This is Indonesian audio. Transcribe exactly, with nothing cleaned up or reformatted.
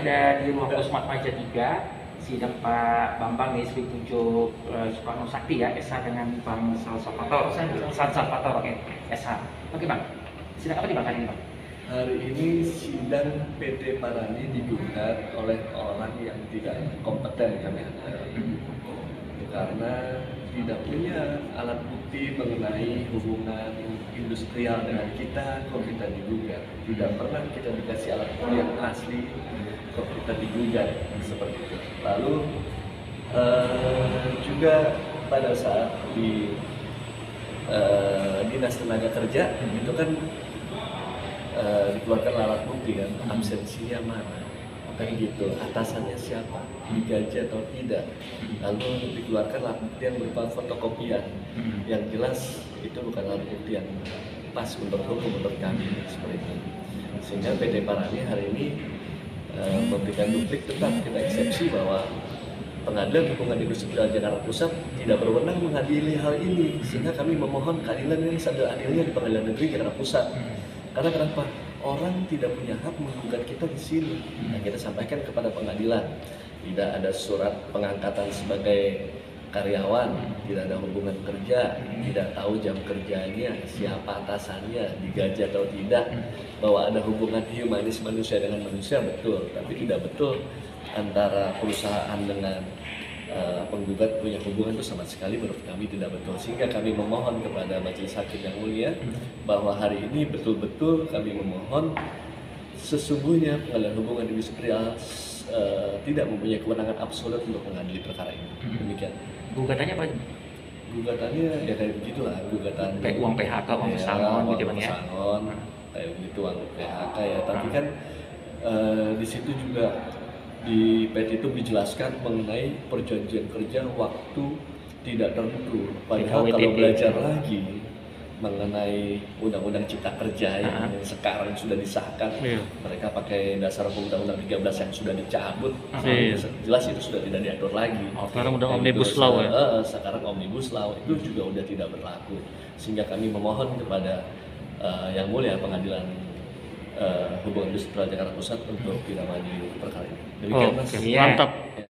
ada di ruang Pusmat Maja tiga, sidang Pak Bambang nih, Sri Pujo uh, Soekarno Sakti ya, S H dengan Bang Salsapator, Salsapator, oke, S H. Oke Bang, sidang apa nih Bang hari ini Bang? Hari ini sidang P T Parani digugat oleh orang yang tidak kompeten kami anggap, karena tidak punya alat bukti mengenai hubungan industrial dengan kita, kok kita digugat. Tidak pernah kita dikasih alat bukti yang asli, kok kita digugat seperti itu. Lalu uh, juga pada saat di uh, Dinas Tenaga Kerja itu kan uh, dikeluarkan alat bukti kan, absensinya mana, kayak gitu, atasannya siapa, digaji atau tidak, lalu dikeluarkan alat bukti yang berupa fotokopian, yang jelas itu bukan alat bukti yang pas menurut hukum menurut kami seperti itu. Sehingga P T Parani hari ini uh, memberikan duplik, tetap kita eksepsi bahwa Pengadilan Hubungan Industrial Jakarta Pusat tidak berwenang mengadili hal ini, sehingga kami memohon keadilan yang seadil-adilnya di Pengadilan Negeri Jakarta Pusat. Karena kenapa? Orang tidak punya hak menggugat kita di sini. Nah, kita sampaikan kepada pengadilan, tidak ada surat pengangkatan sebagai karyawan, tidak ada hubungan kerja, tidak tahu jam kerjanya, siapa atasannya, digaji atau tidak, bahwa ada hubungan humanis manusia dengan manusia, betul, tapi tidak betul antara perusahaan dengan Uh, penggugat punya hubungan itu sama sekali menurut kami tidak betul, sehingga kami memohon kepada Majelis Hakim yang mulia bahwa hari ini betul-betul kami memohon sesungguhnya Pengadilan Hubungan Industrial uh, tidak mempunyai kewenangan absolut untuk mengadili perkara ini. Demikian. Gugatannya apa? Gugatannya ya kayak begitulah, gugatan kayak uang P H K, uang pesangon ya, gitu Bang ya. Pesangon, kayak begitu uang P H K ya, tapi kan uh, di situ juga di P T itu dijelaskan mengenai perjanjian kerja waktu tidak tentu. Padahal kalau belajar lagi mengenai Undang-Undang Cipta Kerja yang uh-huh. sekarang sudah disahkan, yeah. mereka pakai dasar Undang-Undang tiga belas yang sudah dicabut, uh-huh. yeah. jelas itu sudah tidak diatur lagi. Oh, sekarang udah Omnibus Law ya? Uh, sekarang Omnibus Law itu juga udah tidak berlaku, sehingga kami memohon kepada uh, Yang Mulia Pengadilan Uh, Hubungan Industrial Jakarta Pusat untuk tidak maju perkara ini. Demikian, oh, Mas. okay. Mantap.